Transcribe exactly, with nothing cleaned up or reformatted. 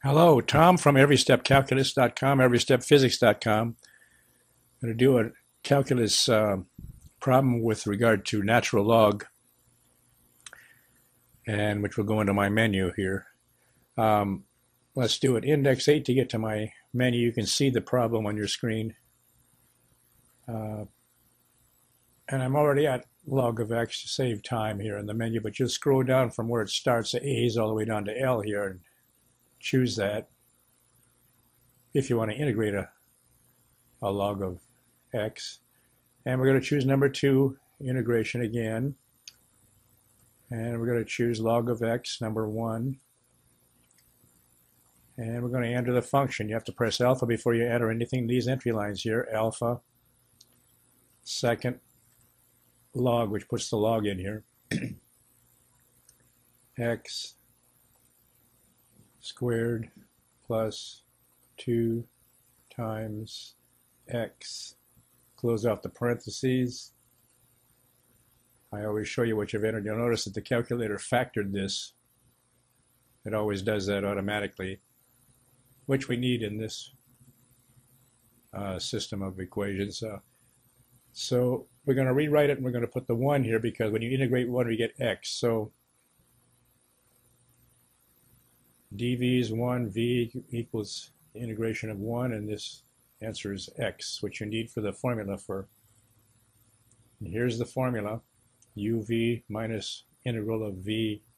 Hello, Tom from every step calculus dot com, every step physics dot com. I'm going to do a calculus uh, problem with regard to natural log, and which will go into my menu here. Um, let's do it. Index eight to get to my menu. You can see the problem on your screen. Uh, and I'm already at log of x to save time here in the menu, but just scroll down from where it starts at A's all the way down to L here and choose that if you want to integrate a, a log of x. And we're going to choose number two, integration again. And we're going to choose log of x, number one. And we're going to enter the function. You have to press alpha before you enter anything in these entry lines here. Alpha, second log, which puts the log in here. X squared plus two times x. Close off the parentheses. I always show you what you've entered. You'll notice that the calculator factored this. It always does that automatically, which we need in this uh, system of equations. Uh, so we're going to rewrite it, and we're going to put the one here because when you integrate one, we get x. So dv is one, v equals the integration of one, and this answer is x, which you need for the formula for. And here's the formula, uv minus integral of v